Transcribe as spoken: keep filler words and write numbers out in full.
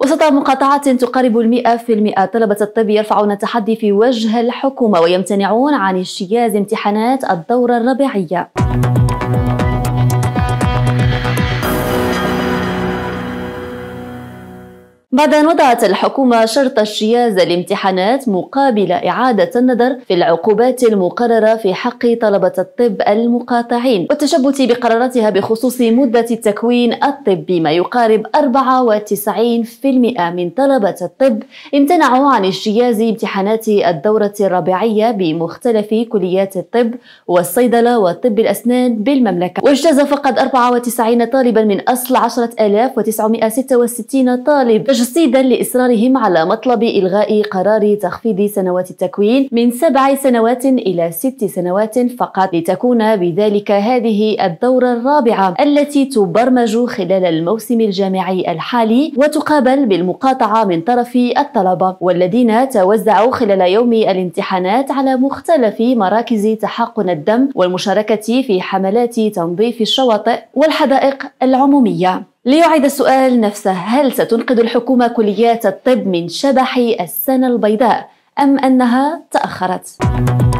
وسط مقاطعات تقارب المئة في المئة، طلبة الطب يرفعون التحدي في وجه الحكومة ويمتنعون عن اجتياز امتحانات الدورة الربيعية. بعد أن وضعت الحكومة شرط اجتياز الامتحانات مقابل إعادة النظر في العقوبات المقررة في حق طلبة الطب المقاطعين والتشبث بقراراتها بخصوص مدة التكوين الطبي، ما يقارب أربعة وتسعين بالمئة من طلبة الطب امتنعوا عن اجتياز امتحانات الدورة الربيعية بمختلف كليات الطب والصيدلة وطب الأسنان بالمملكة، واجتاز فقط أربعة وتسعين طالبا من أصل عشرة آلاف وتسعمئة وستة وستين طالب، تجسيدا لإصرارهم على مطلب إلغاء قرار تخفيض سنوات التكوين من سبع سنوات إلى ست سنوات فقط، لتكون بذلك هذه الدورة الرابعة التي تبرمج خلال الموسم الجامعي الحالي وتقابل بالمقاطعة من طرف الطلبة والذين توزعوا خلال يوم الامتحانات على مختلف مراكز تحقن الدم والمشاركة في حملات تنظيف الشواطئ والحدائق العمومية. ليعيد السؤال نفسه: هل ستنقذ الحكومة كليات الطب من شبح السنة البيضاء أم أنها تأخرت؟